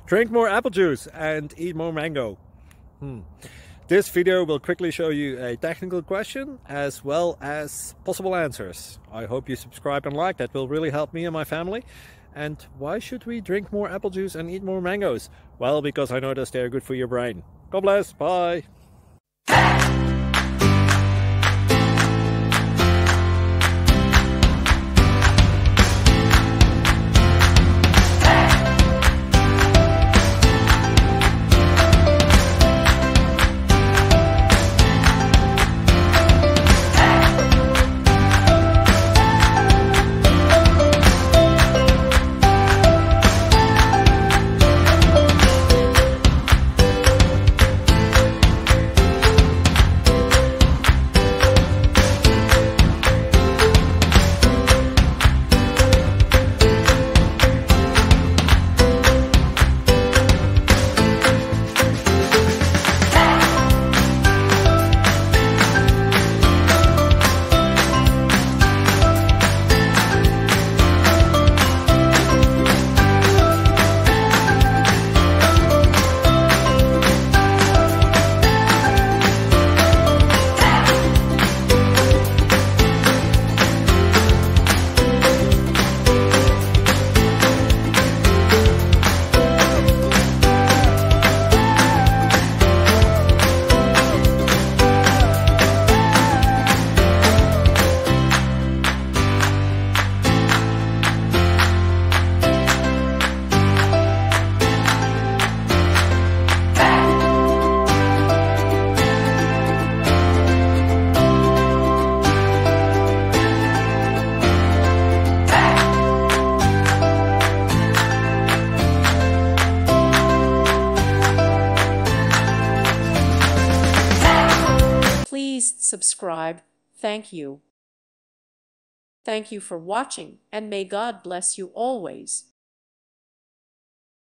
Drink more apple juice and eat more mango. This video will quickly show you a technical question as well as possible answers. I hope you subscribe and like, that will really help me and my family. And why should we drink more apple juice and eat more mangoes? Well, because I noticed they're good for your brain. God bless, bye! Please subscribe. Thank you. Thank you for watching, and may God bless you always.